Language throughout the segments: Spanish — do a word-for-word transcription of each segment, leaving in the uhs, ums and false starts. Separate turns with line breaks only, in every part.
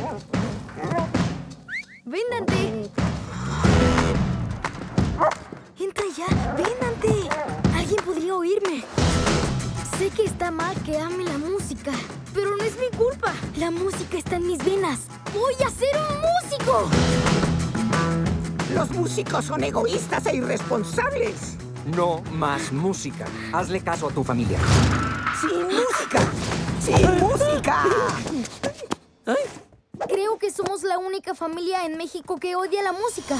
¡Ven, Dante! ¡Entra ya! ¡Ven, Dante! Alguien podría oírme. Sé que está mal que ame la música, pero no es mi culpa. La música está en mis venas. ¡Voy a ser un músico!
Los músicos son egoístas e irresponsables.
No más música. Hazle caso a tu familia.
¡Sin música! ¡Sin música!
Creo que somos la única familia en México que odia la música.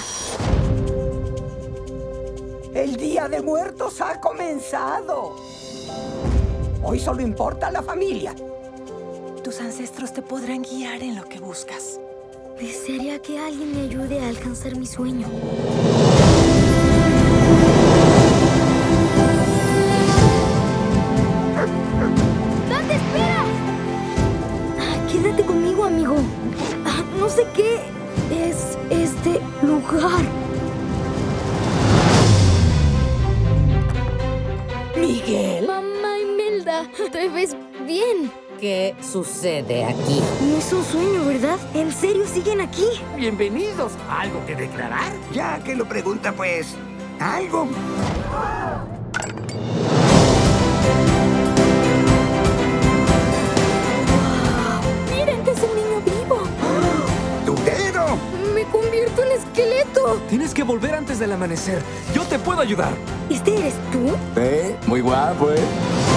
El Día de Muertos ha comenzado. Hoy solo importa la familia.
Tus ancestros te podrán guiar en lo que buscas.
Desearía que alguien me ayude a alcanzar mi sueño. ¡Dante, espera! Ah, quédate conmigo, amigo. Ah, no sé qué es este lugar.
Miguel.
Mamá Imelda, ¿te ves bien?
¿Qué sucede aquí?
No es un sueño, ¿verdad? ¿En serio siguen aquí?
Bienvenidos. ¿Algo que declarar? Ya que lo pregunta, pues, algo.
¡Miren que es un niño vivo!
¡Tutero!
¡Me convierto en esqueleto!
Tienes que volver antes del amanecer. Yo te puedo ayudar.
¿Este eres tú?
Sí, muy guapo, ¿eh?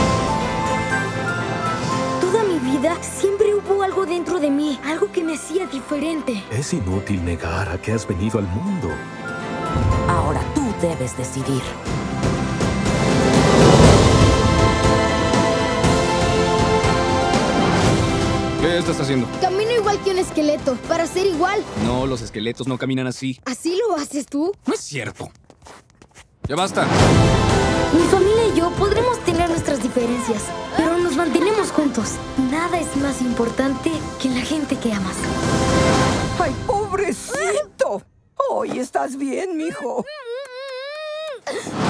Toda mi vida siempre hubo algo dentro de mí, algo que me hacía diferente.
Es inútil negar a que has venido al mundo.
Ahora tú debes decidir.
¿Qué estás haciendo?
Camino igual que un esqueleto, para ser igual.
No, los esqueletos no caminan así.
¿Así lo haces tú?
No es cierto. Ya basta.
Mi familia y yo podremos tener nuestras diferencias, pero nos mantenemos juntos. Nada es más importante que la gente que amas.
¡Ay, pobrecito! Hoy estás bien, mijo.